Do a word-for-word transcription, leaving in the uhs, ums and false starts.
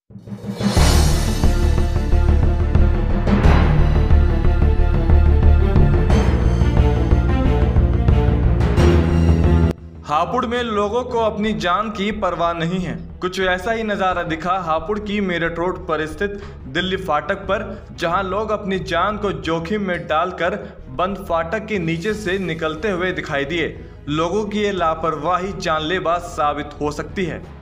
हापुड़ में लोगों को अपनी जान की परवाह नहीं है। कुछ ऐसा ही नज़ारा दिखा हापुड़ की मेरठ रोड पर स्थित दिल्ली फाटक पर, जहां लोग अपनी जान को जोखिम में डालकर बंद फाटक के नीचे से निकलते हुए दिखाई दिए। लोगों की ये लापरवाही जानलेवा साबित हो सकती है।